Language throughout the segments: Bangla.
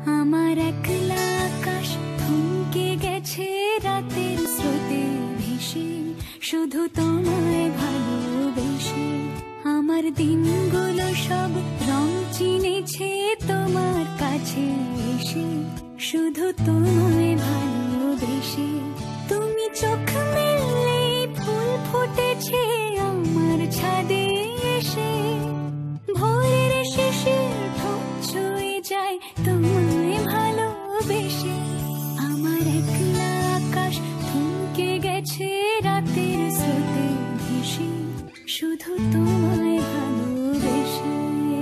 আমার একলা আকাশ থমকে গেছে রাতের স্রোতে ভেসে, শুধু তোমায় ভালোবেসে। আমার দিনগুলো সব রং চিনেছে তোমার কাছে এসে, শুধু তোমায় ভালোবেসে। তুমি চোখ মেললে ফুল ফুটেছে আমার ছাদে এসে, ভোরের শিশির ঠোঁট ছুঁয়ে যায় তোমায় ভালোবেসে। আমার একলা আকাশ থমকে গেছে রাতের স্রোতে ভেসে, শুধু তোমায় ভালোবেসে।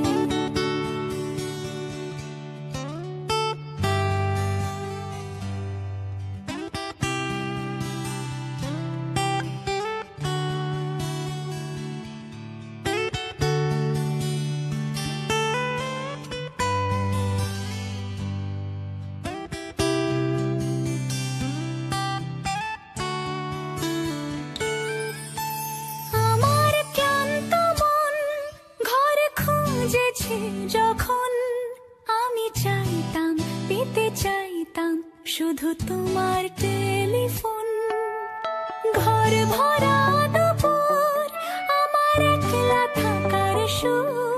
যখন আমি চাইতাম, পেতে চাইতাম শুধু তোমার টেলিফোন। ঘর ভরা দুপুর, আমার একলা থাকার সুর।